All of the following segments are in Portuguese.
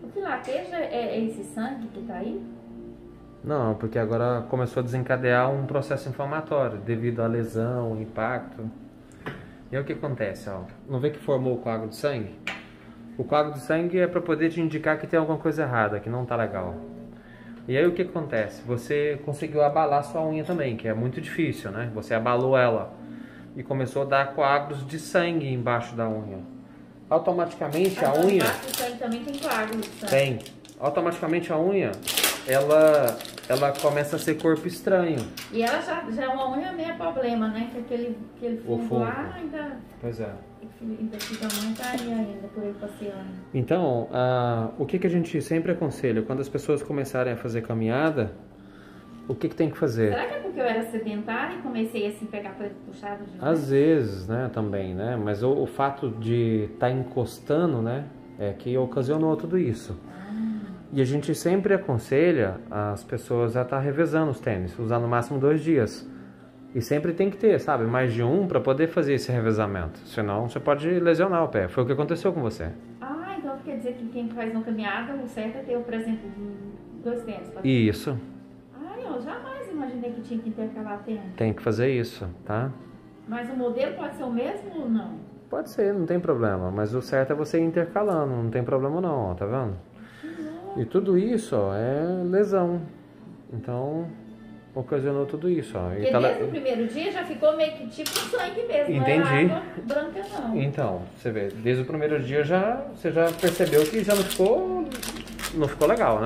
que lateja é esse sangue que tá aí? Não, porque agora começou a desencadear um processo inflamatório devido à lesão, impacto. E aí o que acontece, ó? Não vê que formou o coágulo de sangue? O coágulo de sangue é para poder te indicar que tem alguma coisa errada, que não tá legal. E aí o que acontece? Você conseguiu abalar sua unha também, que é muito difícil, né? Você abalou ela e começou a dar coágulos de sangue embaixo da unha. Automaticamente a unha... Embaixo do sangue também tem coágulo de sangue. Tem. Automaticamente a unha, ela começa a ser corpo estranho. E ela já é uma unha meio problema, né? Que aquele fundo lá ainda... Pois é. Ainda fica muito aí ainda, por aí passeando. Então, o que a gente sempre aconselha? Quando as pessoas começarem a fazer caminhada, o que tem que fazer? Será que é porque eu era sedentária e comecei assim a pegar puxado de Às vezes, né, também, né? Mas o fato de estar encostando, né, é que ocasionou tudo isso. E a gente sempre aconselha as pessoas a estar revezando os tênis, usar no máximo 2 dias. E sempre tem que ter, sabe, mais de um para poder fazer esse revezamento. Senão você pode lesionar o pé. Foi o que aconteceu com você. Ah, então quer dizer que quem faz uma caminhada, o certo é ter, por exemplo, 2 tênis. Isso. Ah, eu jamais imaginei que tinha que intercalar tênis. Tem que fazer isso, tá? Mas o modelo pode ser o mesmo ou não? Pode ser, não tem problema. Mas o certo é você ir intercalando, não tem problema não, ó, tá vendo? E tudo isso, ó, é lesão. Então, ocasionou tudo isso, ó. Porque desde o primeiro dia já ficou meio que tipo sangue mesmo, Entendi. não é água branca não. Então, você vê, desde o primeiro dia você já percebeu que já não ficou legal, né?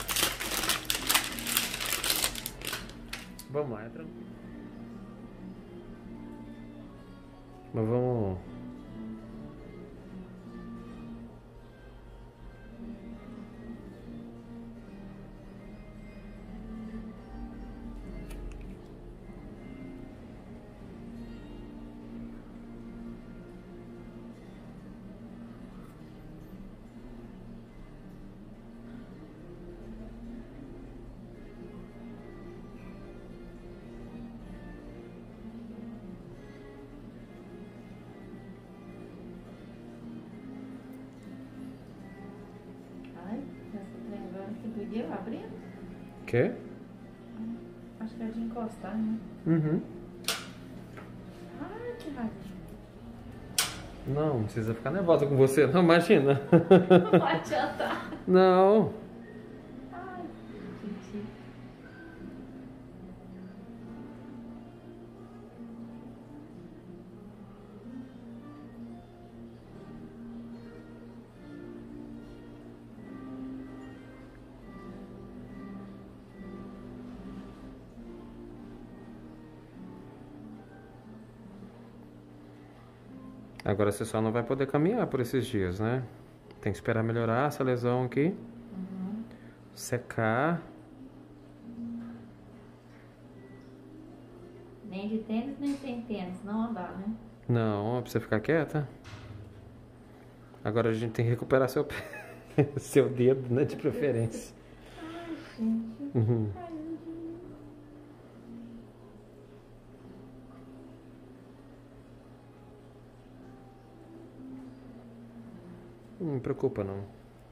Vamos lá, entra. Mas vamos... Doideira abrir? Quê? Acho que é de encostar, né? Uhum. Ai, que raiva. Não precisa ficar nervosa com você, não, imagina. Não vai adiantar. Não. Ai, gente. Agora você só não vai poder caminhar por esses dias, né? Tem que esperar melhorar essa lesão aqui. Uhum. Secar. Nem de tênis, nem sem tênis. Não andar, né? Não, é pra você ficar quieta. Agora a gente tem que recuperar seu pé. Seu dedo, né? De preferência. Ai, gente. Uhum. Ai, Não me preocupa, não.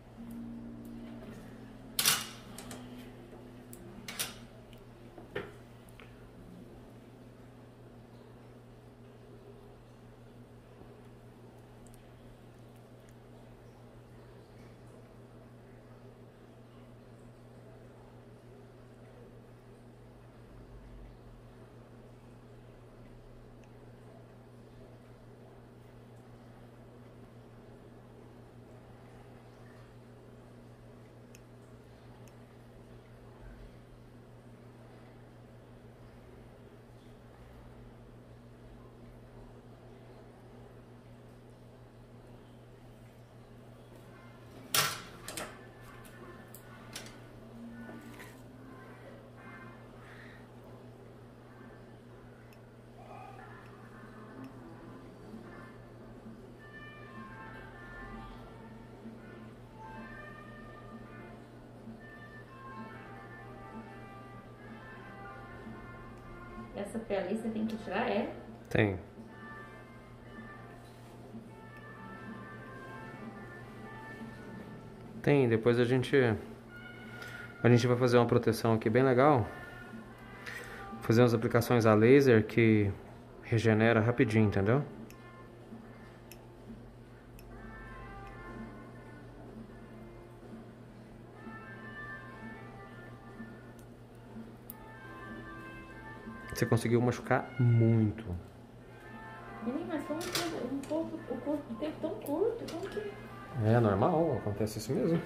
essa pele aí você tem que tirar, é? Tem. Tem, depois a gente vai fazer uma proteção aqui bem legal. Fazer umas aplicações a laser que regenera rapidinho, entendeu? Você conseguiu machucar muito. Menino, mas foi o corpo de tempo tão curto, como que... É normal, acontece isso mesmo.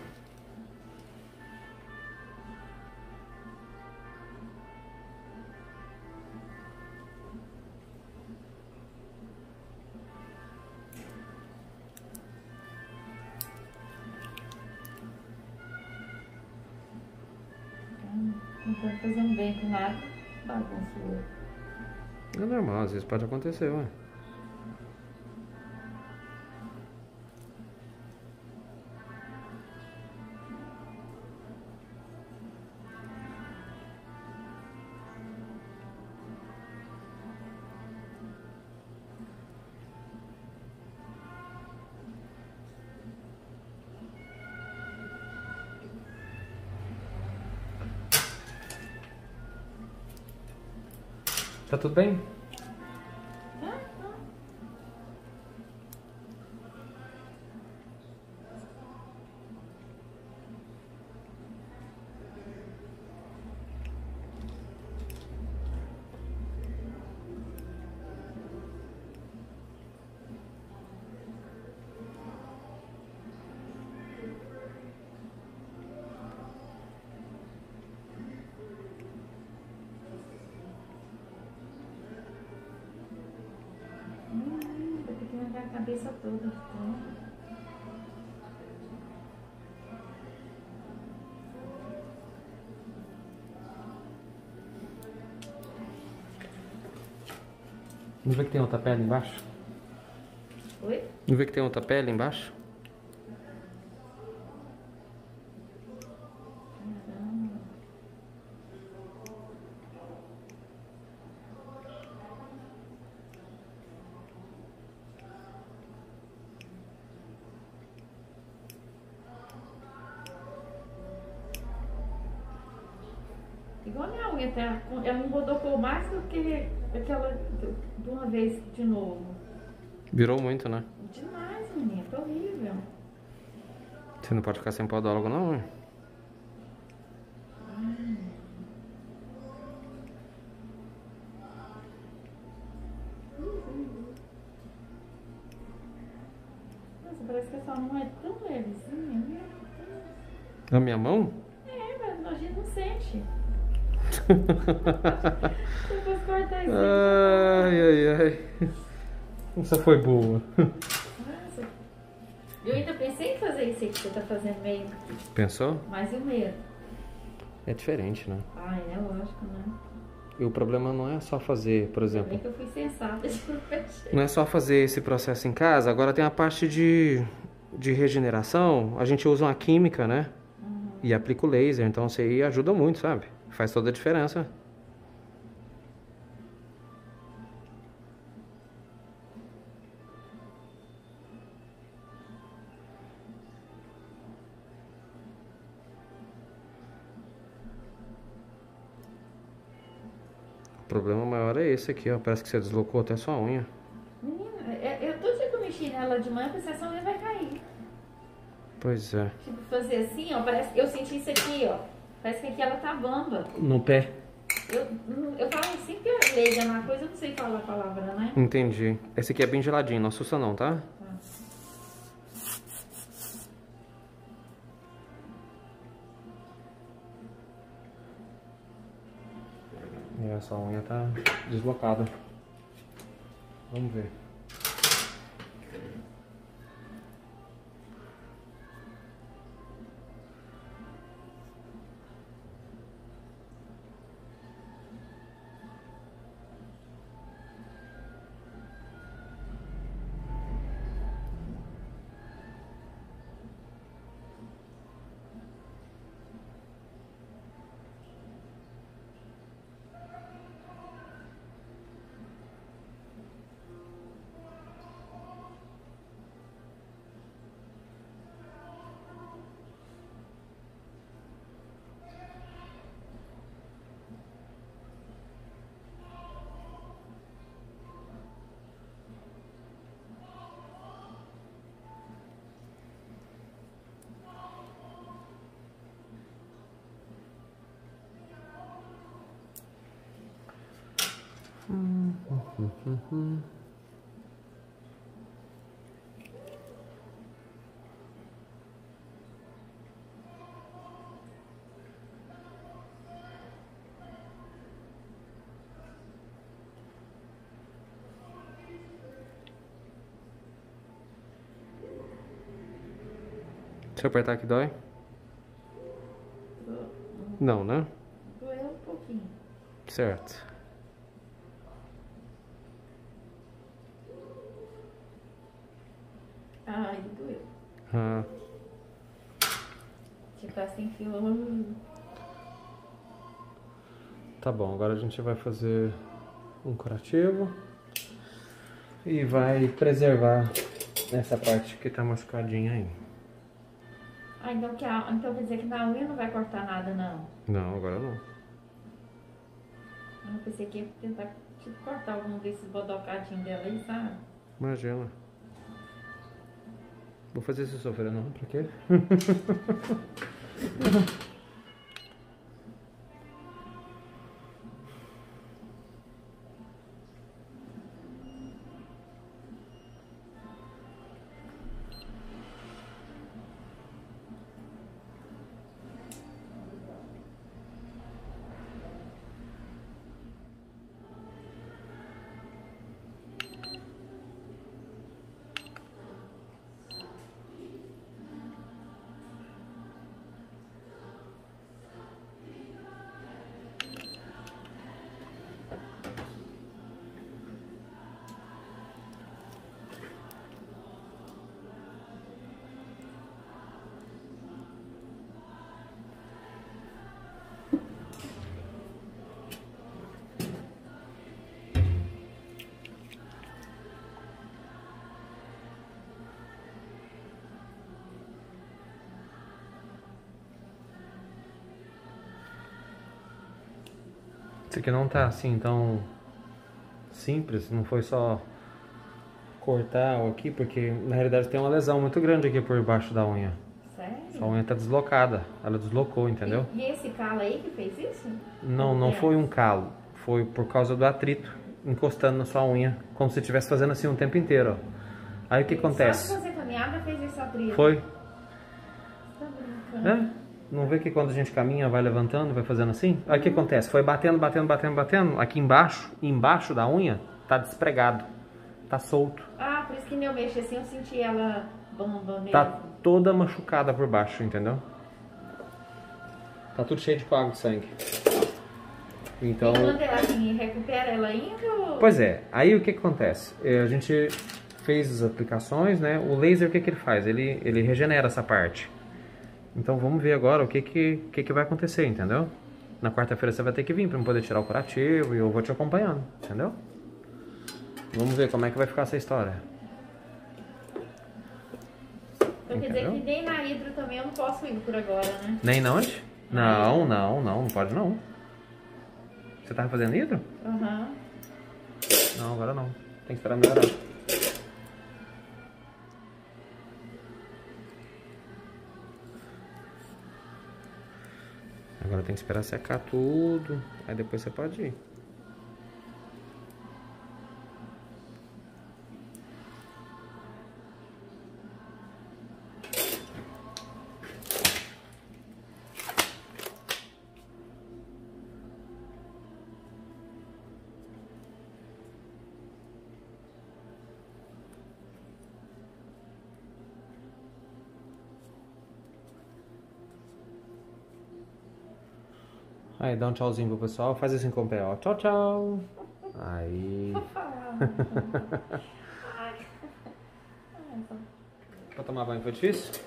Não pode fazer um bem com nada, bagunçou. É normal, às vezes pode acontecer, ué. Tá tudo bem? Ah, ah. Vai ter que levar a cabeça toda. Então. Não vê que tem outra pele embaixo? Oi? Não vê que tem outra pele embaixo? Caramba. Igual a minha unha, tá? Ela não rodocou mais do que aquela de uma vez de novo. Virou muito, né? Demais, menina, tá horrível. Você não pode ficar sem podólogo, não, ué. Nossa, parece que essa mão é tão levezinha, meu Deus. Na minha mão? É, mas a gente não sente. Se eu fosse cortar isso. Ai, ai, ai. Essa foi boa. Nossa. Eu ainda pensei em fazer isso aí que você tá fazendo meio. Pensou? Mas e o medo? É diferente, né? Ah, é lógico, né? E o problema não é só fazer, por Ainda exemplo, bem que eu fui sensata de não fechar. não é só fazer esse processo em casa, agora tem a parte de regeneração, a gente usa uma química, né? E aplica o laser, então isso aí ajuda muito, sabe? Faz toda a diferença. O problema maior é esse aqui, ó. Parece que você deslocou até sua unha. Menina, eu todo dia que eu mexi nela de manhã, eu pensei, essa unha vai cair. Pois é. Tipo, fazer assim, ó, parece, eu senti isso aqui, ó. Parece que aqui ela tá bamba. No pé. Eu falo assim que eu leiga na coisa, eu não sei falar a palavra, né? Entendi. Esse aqui é bem geladinho, não assusta não, tá? Tá. E essa unha tá deslocada. Vamos ver. Se eu apertar aqui dói? Não, né? Doeu um pouquinho. Certo. Ai, doeu. Ah, Tipo assim, fio. tá bom, agora a gente vai fazer um curativo e vai preservar essa parte que tá machucadinha aí. Ah, então, então quer dizer que na unha não vai cortar nada, não. Não, agora não. Eu pensei que ia tentar tipo, cortar algum desses bodocadinhos dela aí, sabe? Imagina. Vou fazer você sofrer não, pra quê? Isso aqui não tá assim tão simples, não foi só cortar aqui, porque na realidade tem uma lesão muito grande aqui por baixo da unha. Sério? A unha tá deslocada, ela deslocou, entendeu? E esse calo aí que fez isso? Não foi um calo, foi por causa do atrito encostando na sua unha, como se estivesse fazendo assim o tempo inteiro, ó. Aí o que acontece? Só de fazer caminhada fez esse atrito? Foi. Tá brincando. Não vê que quando a gente caminha vai levantando, vai fazendo assim? Aí o que acontece? Foi batendo, aqui embaixo da unha, tá despregado, tá solto. Ah, por isso que eu mexi assim, eu senti ela bamba mesmo. Tá toda machucada por baixo, entendeu? Tá tudo cheio de coágulo de sangue. Então... E quando ela assim, recupera ela ainda? Ou... Pois é, aí o que acontece? A gente fez as aplicações, né? O laser, o que ele faz? Ele regenera essa parte. Então vamos ver agora o que vai acontecer, entendeu? Na quarta-feira você vai ter que vir para eu poder tirar o curativo e eu vou te acompanhando, entendeu? Vamos ver como é que vai ficar essa história. Então quer dizer que nem na hidro também eu não posso ir por agora, né? Nem na onde? Não pode não. Você tava fazendo hidro? Aham. Não, agora não. Tem que esperar melhorar. Agora tem que esperar secar tudo, aí depois você pode ir. Aí, dá um tchauzinho pro pessoal, faz assim com o pé, ó. Tchau, tchau. Aí. Pra tomar banho foi difícil?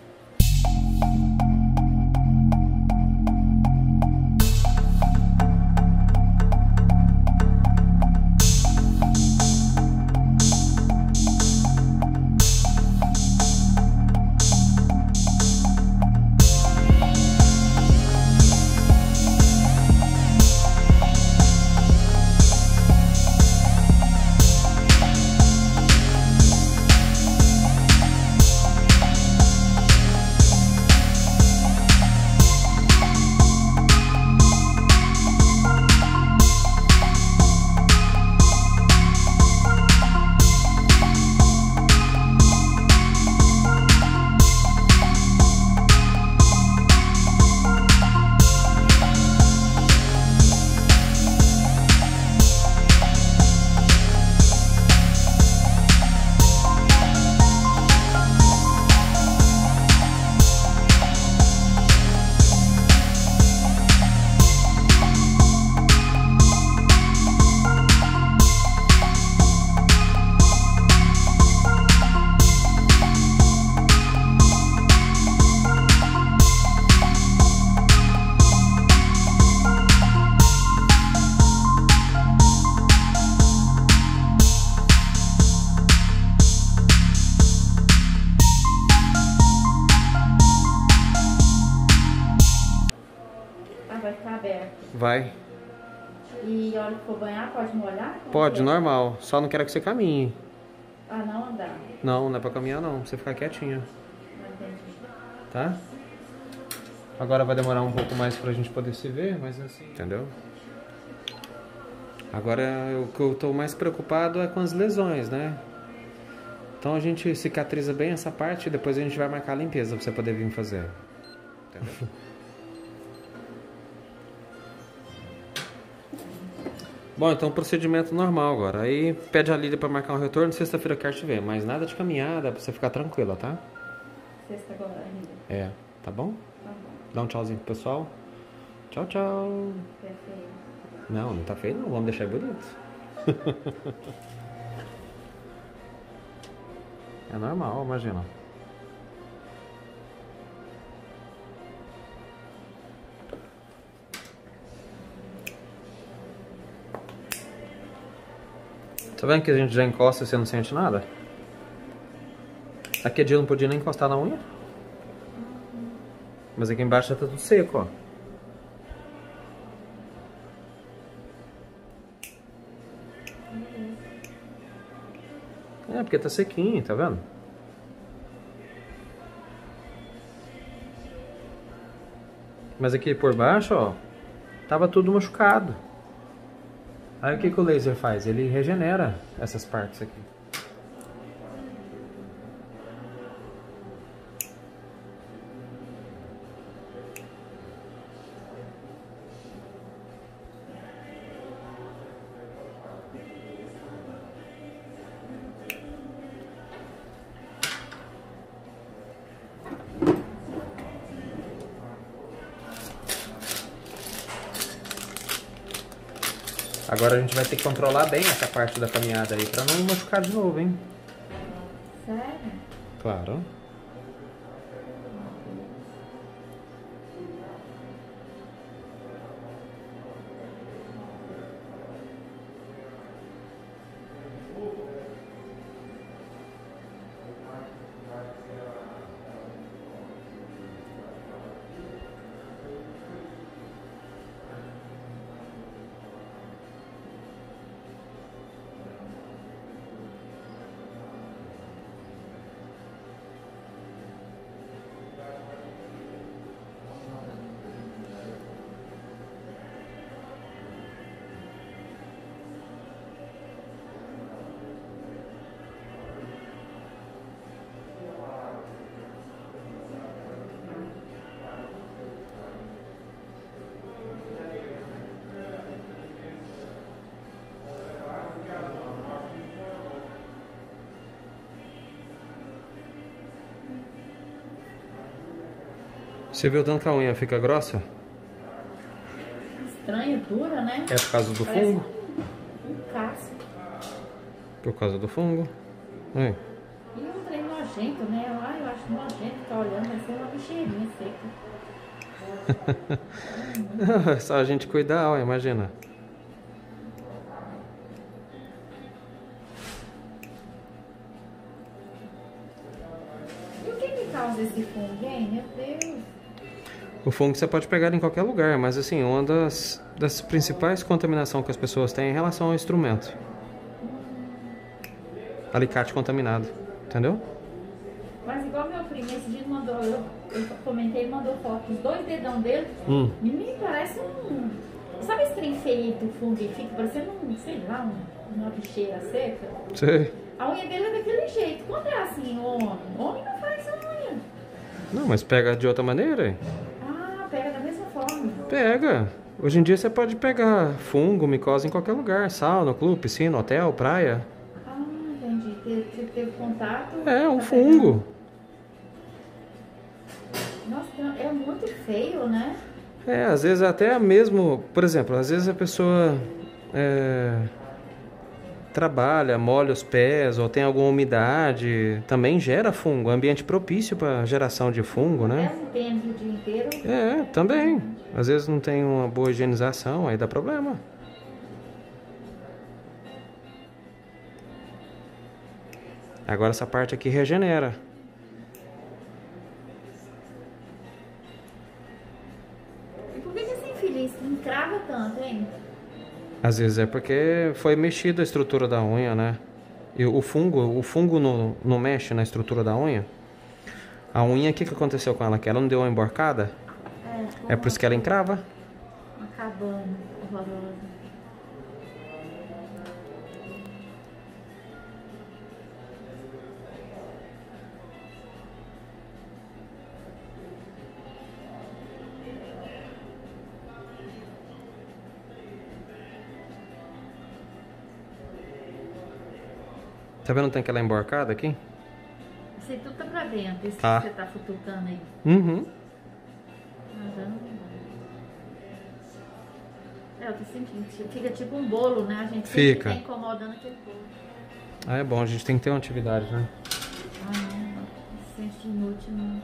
vai ficar aberto. Vai. E a hora que for banhar, pode molhar? Pode, normal. Só não quero que você caminhe. Ah, não andar. Não, não é pra caminhar não. Pra você ficar quietinho. Não entendi. Tá? Agora vai demorar um pouco mais pra gente poder se ver, mas assim... Entendeu? Agora, o que eu tô mais preocupado é com as lesões, né? Então a gente cicatriza bem essa parte e depois a gente vai marcar a limpeza pra você poder vir fazer. Entendeu? Bom, então procedimento normal agora. Aí pede a Lília pra marcar um retorno, sexta-feira eu quero te ver. Mas nada de caminhada, pra você ficar tranquila, tá? Sexta agora ainda. É, tá bom? Tá bom. Dá um tchauzinho pro pessoal. Tchau, tchau. Perfeito. Não, não tá feio não, vamos deixar bonito. É normal, imagina. Tá vendo que a gente já encosta e você não sente nada? Aqui a dia não podia nem encostar na unha. Mas aqui embaixo já tá tudo seco, ó. É, porque tá sequinho, tá vendo? Mas aqui por baixo, ó, tava tudo machucado. Aí o que que o laser faz? Ele regenera essas partes aqui. Agora a gente vai ter que controlar bem essa parte da caminhada aí, pra não machucar de novo, hein? Sério? Claro. Você viu tanto que a unha fica grossa? Estranho, dura, né? É por causa do Parece fungo? um casco. Por causa do fungo. É. E um trem nojento, né? Eu acho nojento ficar olhando, vai ser uma bicheirinha seca. É só a gente cuidar, ó, imagina. E o que que causa esse fungo, hein? Meu Deus. O fungo você pode pegar em qualquer lugar, mas assim, uma das principais contaminações que as pessoas têm é em relação ao instrumento. Alicate contaminado, entendeu? Mas igual meu primo, esse dia mandou, eu comentei, ele mandou foto, os 2 dedão dele, menino, parece um... Sabe esse trem feio do fungo que fica parecendo sei lá, uma bicheira seca? Sei. A unha dele é daquele jeito. Quando é assim, homem não faz unha. Não, mas pega de outra maneira, hein? Ah, pega da mesma forma. Pega. Hoje em dia você pode pegar fungo, micose em qualquer lugar. Sauna, clube, piscina, hotel, praia. Ah, entendi. Teve contato. É, um tá fungo. pegando. Nossa, é muito feio, né? É, às vezes até mesmo, por exemplo, às vezes a pessoa trabalha, molha os pés ou tem alguma umidade, também gera fungo, ambiente propício para geração de fungo, né? Mesmo tendo o dia inteiro. É, também. Às vezes não tem uma boa higienização, aí dá problema. Agora essa parte aqui regenera. E por que essa infeliz que encrava tanto, hein? Às vezes é porque foi mexida a estrutura da unha, né? E o fungo não mexe na estrutura da unha. A unha, o que aconteceu com ela? Que ela não deu uma emborcada? É por isso que ela encrava. Uma cabana horrorosa. Tá vendo? Tem aquela emborcada aqui? Isso aí tudo tá pra dentro, isso Tá. que você tá futucando aí. Uhum. Eu tô sentindo, fica tipo um bolo, né? A gente Fica. sempre tá incomodando aquele bolo. Ah, é bom, a gente tem que ter uma atividade, né? Ah, não, se sente inútil, não.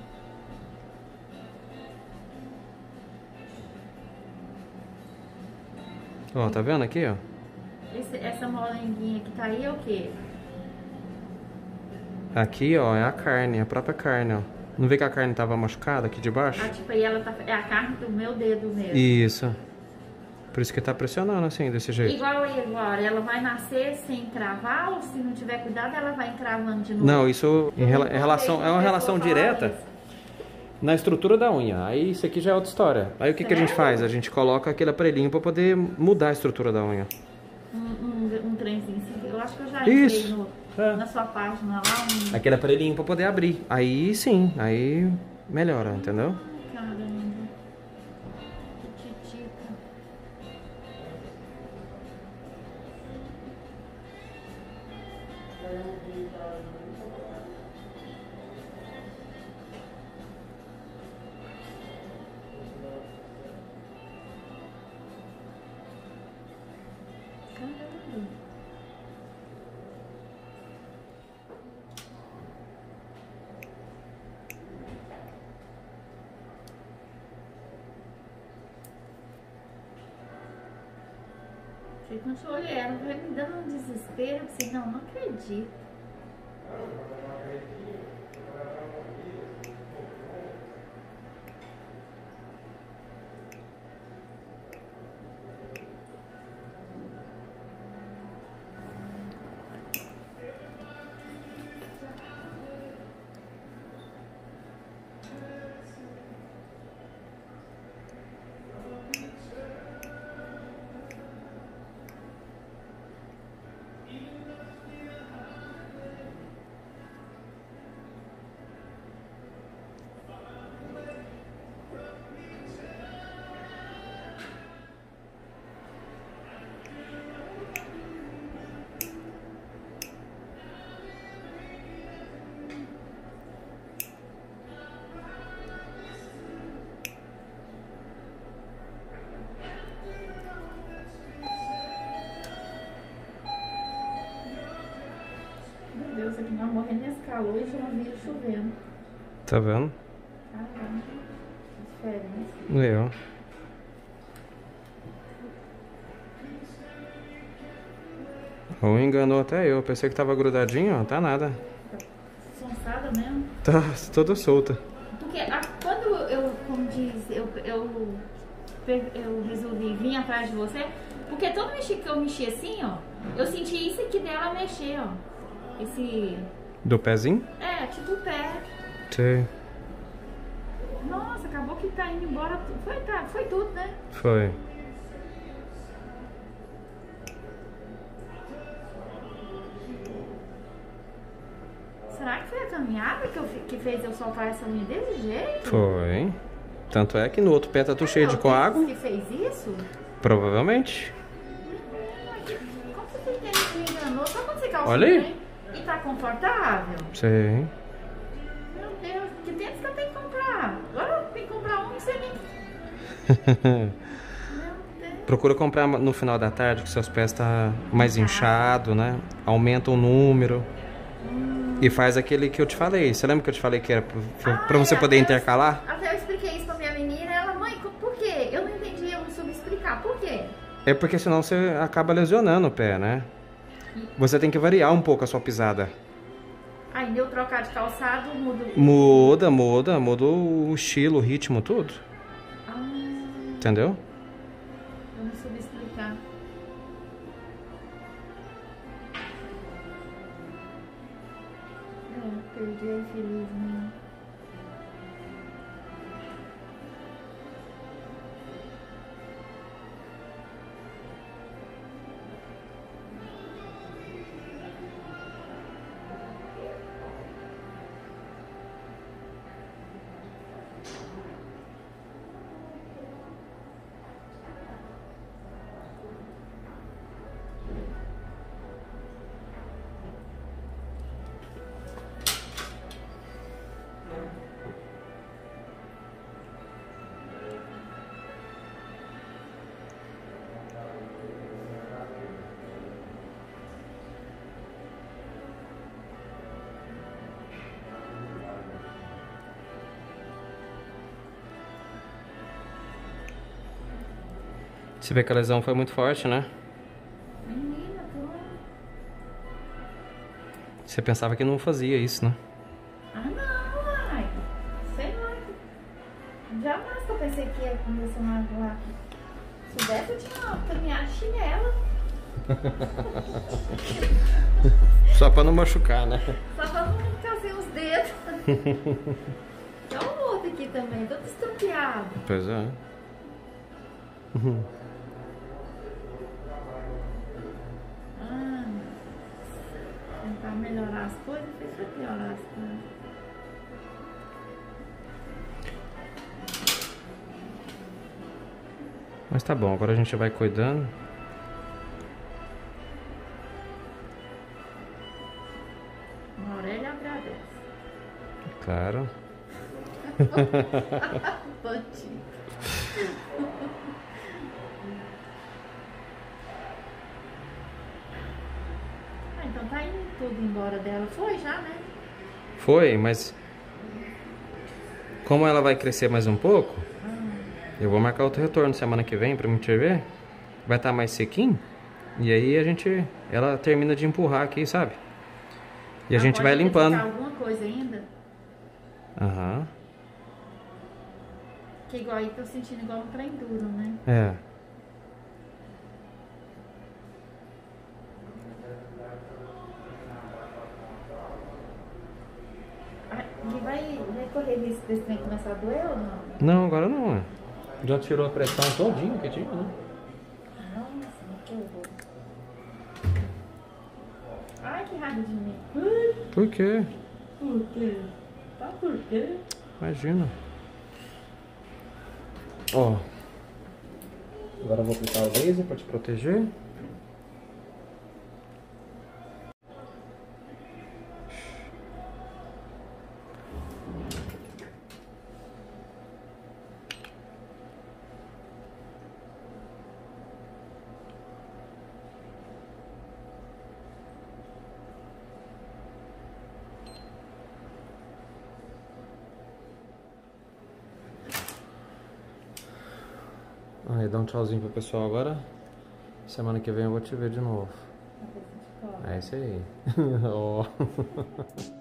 Ó, tá vendo aqui, ó? Essa molenguinha que tá aí é o quê? Aqui, ó, é a carne, a própria carne, ó. Não vê que a carne tava machucada aqui de baixo? Ah, tipo, aí ela tá... É a carne do meu dedo mesmo. Isso. Por isso que tá pressionando assim, desse jeito. Igual aí agora, ela vai nascer sem encravar ou se não tiver cuidado, ela vai encravando de novo? Não, isso é uma relação direta na estrutura da unha. Aí isso aqui já é outra história. Aí o que a gente faz? A gente coloca aquele aparelhinho pra poder mudar a estrutura da unha. Um trenzinho assim, eu acho que eu já Isso. entrei na sua página lá. Aquele aparelhinho pra poder abrir. Aí sim, aí melhora, entendeu? Caramba. Que titica. Caramba. Quando eu olhei ela, vai me dando um desespero, assim, não acredito. Deus, aqui nós morrendo nesse calor e já vi chovendo. Tá vendo? Caramba, que diferença. Eu. Ou enganou até eu. Pensei que tava grudadinho, ó. Tá nada. Sonsada mesmo. Tá toda solta. Porque quando eu, como diz, eu resolvi vir atrás de você, porque todo mexi que eu mexi assim, ó, eu senti isso aqui dela mexer, ó. Esse... Do pezinho? É, tipo o pé. Sei. Nossa, acabou que tá indo embora. Foi tudo, né? Foi. Será que foi a caminhada que fez eu soltar essa unha desse jeito? Foi. Tanto é que no outro pé tá tudo cheio de coágulo. Que fez isso? Provavelmente. Como você tem que me enganou? Só quando você calça Olha aí. bem e tá confortável? Sei. Meu Deus, que tênis que eu tenho que comprar? Agora eu tenho que comprar um, não sei nem. Meu Deus. Procura comprar no final da tarde, que seus pés tá mais inchado, né? Aumenta o número. E faz aquele que eu te falei. Você lembra que eu te falei que era pra você poder intercalar? Até eu expliquei isso pra minha menina. Ela, mãe, por quê? Eu não entendi, eu não soube explicar. Por quê? É porque senão você acaba lesionando o pé, né? Você tem que variar um pouco a sua pisada. Aí deu trocar de calçado, muda. Muda o estilo, o ritmo, tudo. Ah, Entendeu? Eu não soube explicar. Perdi a infeliz, né? Você vê que a lesão foi muito forte, né? Menina, tô... Você pensava que não fazia isso, né? Ah, não, ai. Sei lá. Jamais que eu pensei que ia começar uma lá. Se desse, eu tinha caminhado de chinelo. Só pra não machucar, né? Só pra não ficar sem os dedos. Tem um outro aqui também, todo estrupiado. Pois é. Tentar melhorar as coisas, fez pra piorar as coisas. Mas tá bom, agora a gente vai cuidando. Uma orelha agradece. Claro. Bandido. Então tá indo tudo embora dela. Foi já, né? Foi, mas como ela vai crescer mais um pouco, eu vou marcar outro retorno semana que vem pra me te ver. Vai estar mais sequinho. E aí ela termina de empurrar aqui, sabe? E a gente vai limpando. Alguma coisa ainda? Aham. Que igual aí tô sentindo igual um trem duro, né? É. E vai correr risco desse trem começar a doer ou não? Não, agora não, é. Já tirou a pressão todinha que tinha, né? Nossa, que horror. Ai, que raiva de mim. Por quê? Por quê? Tá por quê? Imagina. Ó. Agora eu vou aplicar o laser pra te proteger. Aí, dá um tchauzinho pro pessoal agora. Semana que vem eu vou te ver de novo. É isso aí. Ó.